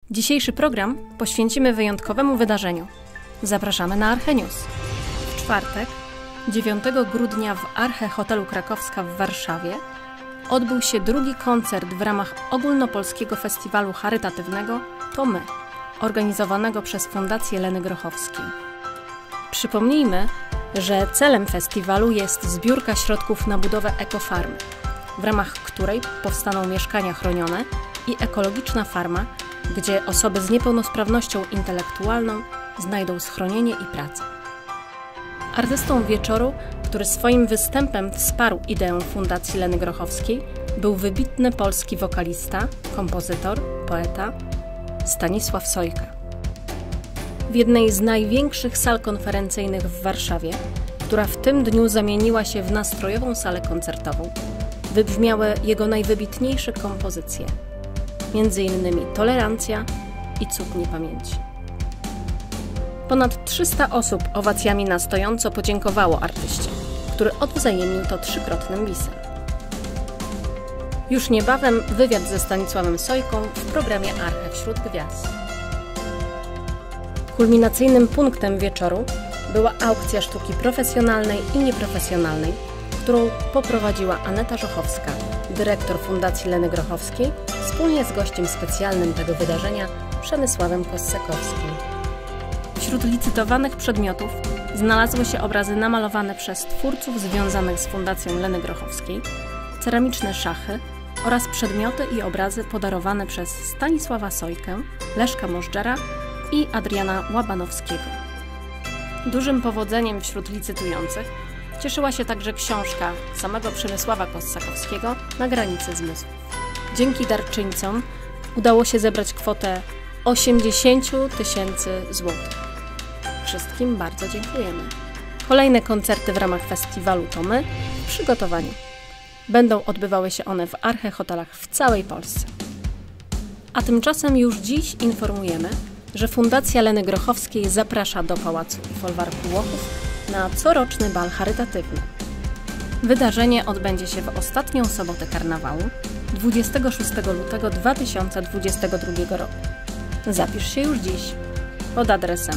Dzisiejszy program poświęcimy wyjątkowemu wydarzeniu. Zapraszamy na Arche News. W czwartek, 9 grudnia w Arche Hotelu Krakowska w Warszawie odbył się drugi koncert w ramach ogólnopolskiego festiwalu charytatywnego To My, organizowanego przez Fundację Leny Grochowskiej. Przypomnijmy, że celem festiwalu jest zbiórka środków na budowę ekofarmy, w ramach której powstaną mieszkania chronione i ekologiczna farma, gdzie osoby z niepełnosprawnością intelektualną znajdą schronienie i pracę. Artystą wieczoru, który swoim występem wsparł ideę Fundacji Leny Grochowskiej, był wybitny polski wokalista, kompozytor, poeta Stanisław Sojka. W jednej z największych sal konferencyjnych w Warszawie, która w tym dniu zamieniła się w nastrojową salę koncertową, wybrzmiały jego najwybitniejsze kompozycje, m.in. Tolerancja i Cud niepamięci. Ponad 300 osób owacjami na stojąco podziękowało artyście, który odwzajemnił to trzykrotnym bisem. Już niebawem wywiad ze Stanisławem Sojką w programie Arche wśród gwiazd. Kulminacyjnym punktem wieczoru była aukcja sztuki profesjonalnej i nieprofesjonalnej, którą poprowadziła Aneta Żochowska, dyrektor Fundacji Leny Grochowskiej, wspólnie z gościem specjalnym tego wydarzenia, Przemysławem Kossakowskim. Wśród licytowanych przedmiotów znalazły się obrazy namalowane przez twórców związanych z Fundacją Leny Grochowskiej, ceramiczne szachy oraz przedmioty i obrazy podarowane przez Stanisława Sojkę, Leszka Możdżera i Adriana Łabanowskiego. Dużym powodzeniem wśród licytujących cieszyła się także książka samego Przemysława Kossakowskiego Na granicy zmysłów. Dzięki darczyńcom udało się zebrać kwotę 80 000 złotych. Wszystkim bardzo dziękujemy. Kolejne koncerty w ramach festiwalu To My w przygotowaniu. Będą odbywały się one w Arche Hotelach w całej Polsce. A tymczasem już dziś informujemy, że Fundacja Leny Grochowskiej zaprasza do Pałacu i Folwarku Łochów na coroczny bal charytatywny. Wydarzenie odbędzie się w ostatnią sobotę karnawału, 26 lutego 2022 roku. Zapisz się już dziś pod adresem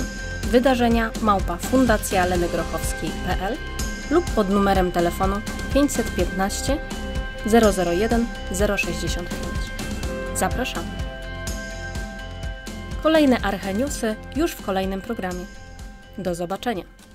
wydarzenia@fundacjaleny-grochowskiej.pl lub pod numerem telefonu 515 001 065. Zapraszam. Kolejne Arche Newsy już w kolejnym programie. Do zobaczenia.